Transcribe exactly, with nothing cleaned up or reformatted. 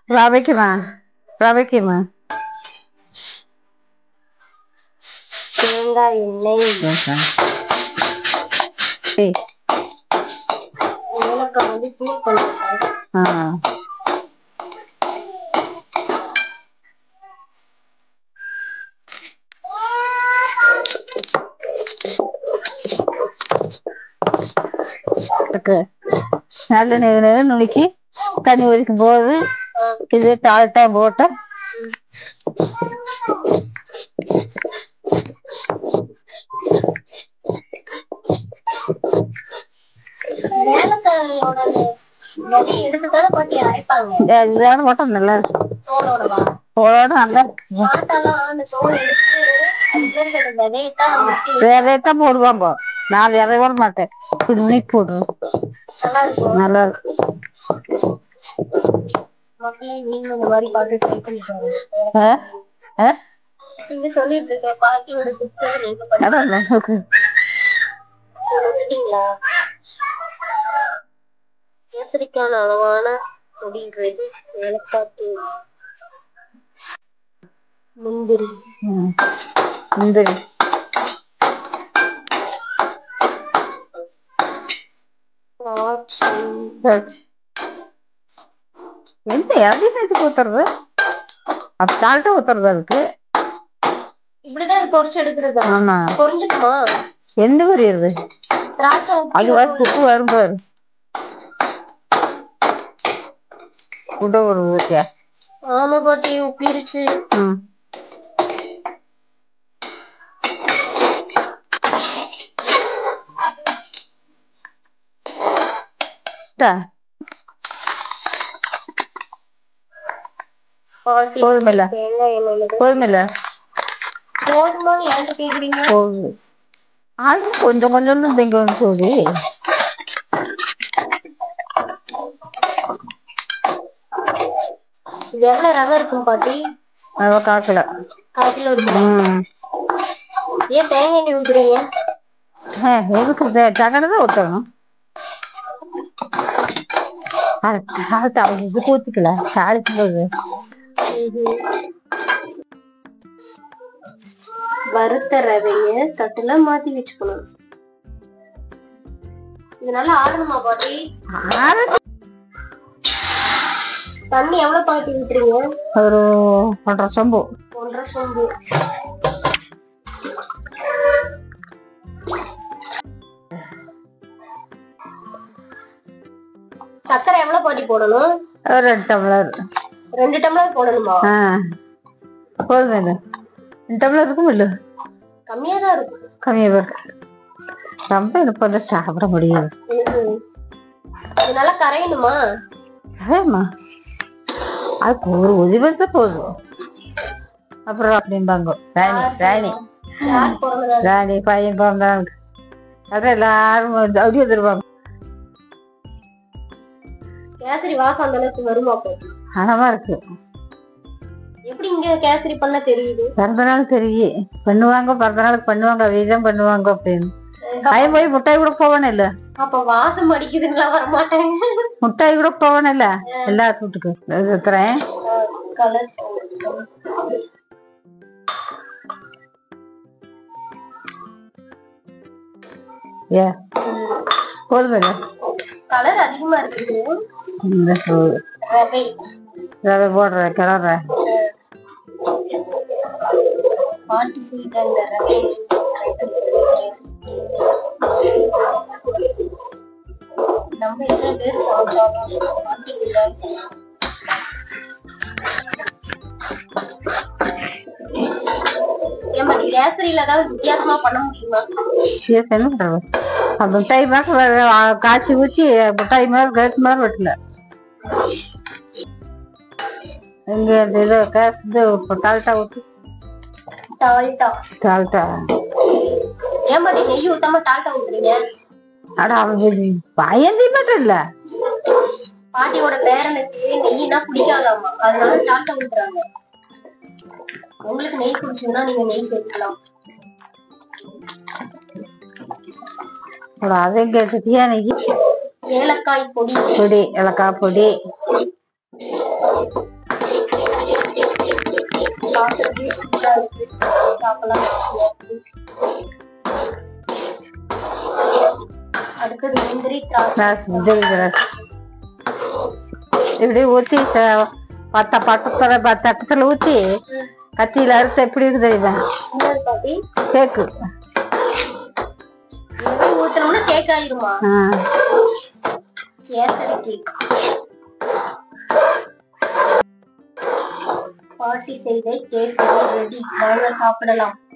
ரவைக்குமா ரவைக்குமா தேங்காய் எண்ணெய் ஏலக்காய் வந்து தூள் பண்ணிருக்கேன். நல்ல நேரம் நுணுக்கி தண்ணி ஒதுக்கும் போது இது தாழ்த்தா போட்ட போட்டோம் நல்லா தோலோட நல்லா விதையத்தான் போடுவாங்க. நான் விதை போட மாட்டேன், நுணுக்கி போடுறோம். நல்லா இருக்கும். நீங்க இந்த மாதிரி பாட்டு ட்ரை பண்ணி பாருங்க. நீங்க சொல்லிட்டு இருக்க பாட்டியோட டிப்ஸ் நீங்க பண்ணிட்டீங்களா? கேசரிக்கான அளவான பொடி ரெடி. ஏலக்காய் தூள், முந்திரி முந்திரி என்ன அதிகத்துக்கு ஊத்துறது? அது சால்ட்டா ஊத்துறதா இருக்கு. இப்படிதான் பொரிச்சு எடுக்கிறது. ஆமா, பொரிஞ்சுக்குமா? எந்த பொரியுது? திராட்சை அது உப்பு வரும்பாரு. உட ஒரு ஊத்தியா? ஆமா பாட்டி, உப்பிருச்சு. போதுமில்ல போதுமில்ல போதுமான்னு ஏன்ட்ட கேக்குறீங்க? போதும். அது கொஞ்சம் கொஞ்சம் திங்க சொல்லி இது எவ்வளவு ரவை இருக்கும் பாட்டி? ரவை கால் கிலோ. கால் கிலோ இருக்குமா? ஏன் தேங்காய் எண்ணெய் ஊத்துறீங்க? எதுக்கு தகனதான் ஊத்தணும். இது ஊத்திக்கல தாளிக்கும்போது. வறுத்த ரவைய தட்டுல மாத்தி வச்சுக்கணும். இது நல்லா ஆறணுமா பாட்டி? தண்ணி எவ்வளவு பாட்டி விட்டுறீங்க? ஒரு ஒன்றரை சொம்பு. ஒன்றரை சொம்பு. சர்க்கரை எவ்வளவு பாட்டி போடணும்? ரெண்டு டம்ளர். ரெண்டு டம்ளர் போடணுமா? போதுமே, ரெண்டு டம்ளர் இருக்கும். இல்ல கம்மியா தான் இருக்கும். கம்மியா இருக்கு. ரொம்ப எனக்கு வந்து சாப்பிட முடியாது. நல்லா கரையணுமா? கரையுமா? அதுக்கு ஒரு உதிவத்தை போதும். அப்புறம் அப்படிம்பாங்க ராணி ராணி ராணி பையன் பிறந்தாங்க. அதான் எல்லாரும் அப்படியே தருவாங்க. கேசரி வாசம் அந்த அளவுக்கு வருமா? ஆனமா இருக்கு. எப்படி இங்க கேசரி பண்ண தெரியுது? பிறந்த நாள் தெரியும் பண்ணுவாங்க, பிறந்த நாளுக்கு பண்ணுவாங்க, வீதம் பண்ணுவாங்க அப்படின்னு. பையன் போய் முட்டாய் கூட போவானே இல்ல. அப்ப வாசம் அடிக்குதுங்களா? வரமாட்டேங்க. முட்டாய் கூட போவானே இல்ல எல்லா வீட்டுக்கு இருக்கிறேன். ஏ போதுமே. கலர் அதிகமா இருக்குது. ரவை ரவை போடுற கிளற பாட்டி செய்த இந்த ரவை நம்ம எத்தனை பேர் சமைச்சாலும் பாட்டிக்கு கேசரியில ஏதாவது வித்தியாசமா பண்ண முடியுமா? என்ன பண்றது? மிட்டாய் மாதிரி காய்ச்சி ஊற்றி மிட்டாய் மாதிரி கேஸ் மாதிரி வெட்டல. இங்க இது கேஸ் இது டால்டா ஊற்றி டால்டா டால்டா. ஏன் பாட்டி நெய் ஊத்தாம டால்டா ஊத்துறீங்க? அட அவன் பயந்தி மட்டும் இல்ல, பாட்டியோட பேரனுக்கு நெய்னா பிடிக்காதாமா, அதனால டால்டா ஊத்துறாங்க. உங்களுக்கு நெய் பிடிச்சதுன்னா நீங்க நெய் சேர்த்துக்கலாம். அதையும் கேட்டுட்டியா? நெய் ஏலக்காய் பொடி பொடி ஏலக்காய் பொடி பாக்குறதுக்கு சூப்பரா இருக்கு. சாப்பிடலாம். அடுத்தது முந்திரி திராட்சை. முந்திரி திராட்சை இப்படி ஊத்தி பத்த பட்டத்துல தட்டத்துல ஊத்தி கத்தியில அறுத்து எப்படி இருக்கு தெரியுமா? பாட்டி கேக்கு இதுவே ஊத்துனோம்னா கேக் ஆயிருமா? கேசரி கேக். பாட்டி செய்த கேசரி ரெடி. வாங்க சாப்பிடலாம்.